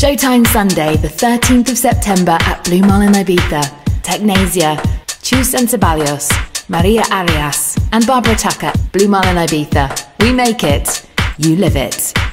Showtime Sunday, the 13th of September at Blue Marlin Ibiza. Technasia, Chus Ceballos, María Arias and Barbara Tucker. Blue Marlin Ibiza. We make it, you live it.